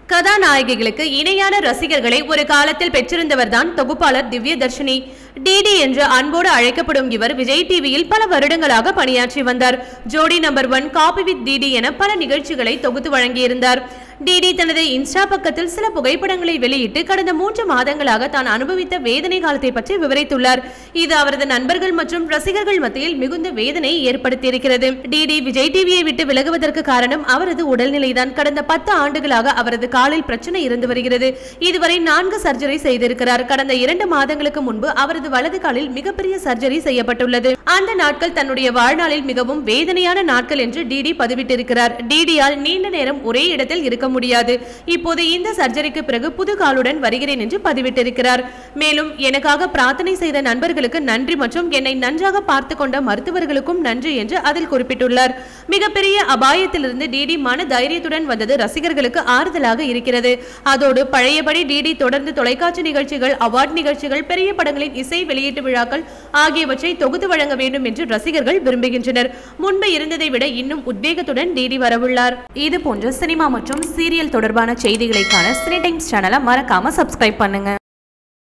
கதாநாயகிகளுக்கு இணையான ரசிகர்களை ஒரு காலத்தில் பெற்றிருந்தவர்தான் தொகுப்பாளர் திவ்யதர்ஷினி. டிடி என்று அன்போடு அழைக்கப்படும் இவர் விஜய் டிவியில் பல வருடங்களாக பணியாற்றி வந்தார். ஜோடி நம்பர் 1, காபி வித் டிடி என பல நிகழ்ச்சிகளை தொகுத்து வழங்கியிருந்தார். டிடி தனது இன்ஸ்டா பக்கத்தில் சில புகைப்படங்களை வெளியிட்டு கடந்த 3 மாதங்களாக தான் அனுபவித்த வேதனை காலத்தை பற்றி விவரித்துள்ளார். இது அவரது நண்பர்கள் மற்றும் ரசிகர்கள் மத்தியில் மிகுந்த வேதனையை ஏற்படுத்தியிருக்கிறது. டிடி விஜய் டிவியை விட்டு விலகுவதற்கு காரணம் அவரது உடல்நிலைதான். கடந்த 10 ஆண்டுகளாக அவரது காலில் பிரச்சனை இருந்து வருகிறது. இதுவரை 4 சர்ஜரி செய்திருக்கிறார். கடந்த 2 மாதங்களுக்கு முன்பு அவரது வலது காலில் மிகப்பெரிய சர்ஜரி செய்யப்பட்டுள்ளது. அந்த நாட்கள் தன்னுடைய வாழ்நாளில் மிகவும் வேதனையான நாட்கள் என்று டிடி பதிவிட்டிருக்கிறார். டிடியால் நீண்ட நேரம் ஒரே இடத்தில் இருக்க முடியாது. இப்போது இந்த சர்ஜரிக்கு பிறகு புது காலுடன் வருகிறேன் என்று பதிவிட்டிருக்கிறார். மேலும் எனக்காக பிரார்த்தனை செய்த நண்பர்களுக்கு நன்றி மற்றும் என்னை நன்றாக பார்த்து கொண்ட மருத்துவர்களுக்கும் நன்றி என்று அதில் குறிப்பிட்டுள்ளார். மிகப்பெரிய அபாயத்திலிருந்து டிடி மன தைரியத்துடன் வந்தது ரசிகர்களுக்கு ஆறுதலாக இருக்கிறது. அதோடு பழையபடி டிடி தொடர்ந்து தொலைக்காட்சி நிகழ்ச்சிகள், அவார்ட் நிகழ்ச்சிகள், பெரிய படங்களின் இசை வெளியீட்டு விழாக்கள் ஆகியவற்றை தொகுத்து வழங்க வேண்டும் என்று ரசிகர்கள் விரும்புகின்றனர். முன்பு இருந்ததை விட இன்னும் உத்வேகத்துடன் டிடி வரவுள்ளார். இது போன்ற சினிமா மற்றும் சீரியல் தொடர்பான செய்திகளை காண சினி டைம்ஸ் சேனலை மறக்காம சப்ஸ்கிரைப் பண்ணுங்க.